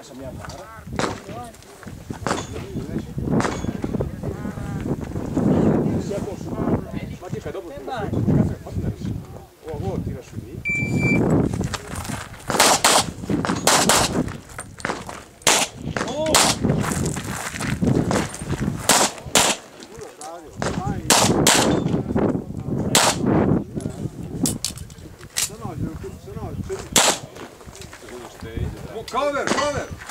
Άσε μια μάρα. Ma ti fai dopo il caffè, fatti la riscina. Oh, tira su lì. Oh! Cover!